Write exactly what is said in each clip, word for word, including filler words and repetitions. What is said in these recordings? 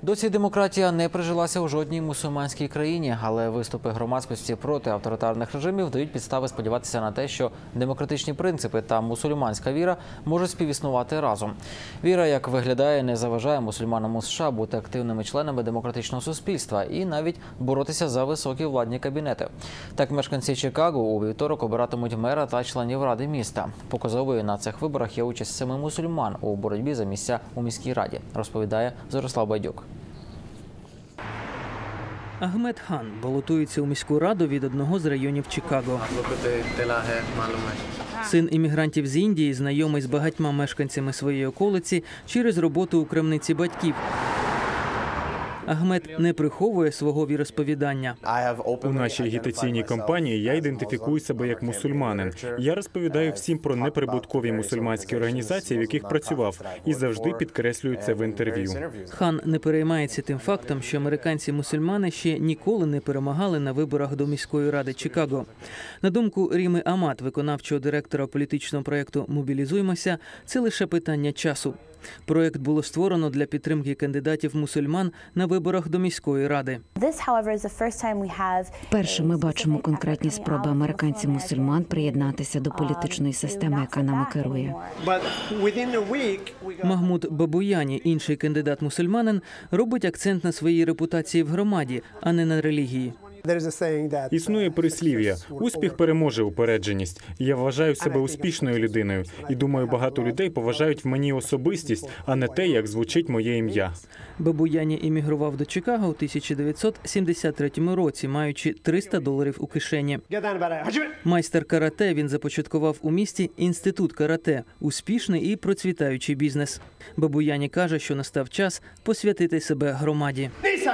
Досі демократія не прижилася у жодній мусульманській країні, але виступи громадськості проти авторитарних режимів дають підстави сподіватися на те, що демократичні принципи та мусульманська віра можуть співіснувати разом. Віра, як виглядає, не заважає мусульманам у США бути активними членами демократичного суспільства і навіть боротися за високі владні кабінети. Так, мешканці Чикаго у вівторок обиратимуть мера та членів ради міста. Показовою на цих виборах є участь семи мусульман у боротьбі за місця у міській раді, розповідає Зорислав Байдюк. Ахмед Хан балотується у міську раду від одного з районів Чикаго. Син іммігрантів з Індії знайомий з багатьма мешканцями своєї околиці через роботу у крамниці батьків. Ахмед не приховує свого віросповідання. У нашій агітаційній кампанії я ідентифікую себе як мусульманин. Я розповідаю всім про неприбуткові мусульманські організації, в яких працював, і завжди підкреслюю це в інтерв'ю. Хан не переймається тим фактом, що американці-мусульмани ще ніколи не перемагали на виборах до міської ради Чикаго. На думку Ріми Амат, виконавчого директора політичного проєкту «Мобілізуймося», це лише питання часу. Проєкт було створено для підтримки кандидатів-мусульман на виборах до міської ради. Вперше ми бачимо конкретні спроби американців-мусульман приєднатися до політичної системи, яка нами керує. Махмуд Бабуяні, інший кандидат-мусульманин, робить акцент на своїй репутації в громаді, а не на релігії. Існує прислів'я «Успіх переможе упередженість». Я вважаю себе успішною людиною і думаю, багато людей поважають в мені особистість, а не те, як звучить моє ім'я. Бабуяні іммігрував до Чикаго у тисяча дев'ятсот сімдесят третьому році, маючи триста доларів у кишені. Майстер карате, він започаткував у місті інститут карате – успішний і процвітаючий бізнес. Бабуяні каже, що настав час посвятити себе громаді.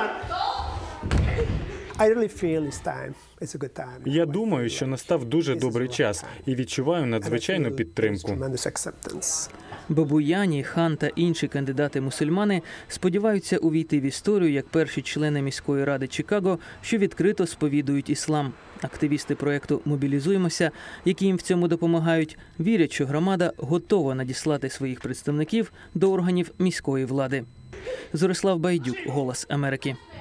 Я думаю, що настав дуже добрий час і відчуваю надзвичайну підтримку. Бабуяні, Хан та інші кандидати-мусульмани сподіваються увійти в історію як перші члени міської ради Чикаго, що відкрито сповідують іслам. Активісти проєкту «Мобілізуймося», які їм в цьому допомагають, вірять, що громада готова надіслати своїх представників до органів міської влади. Зорислав Байдюк, «Голос Америки».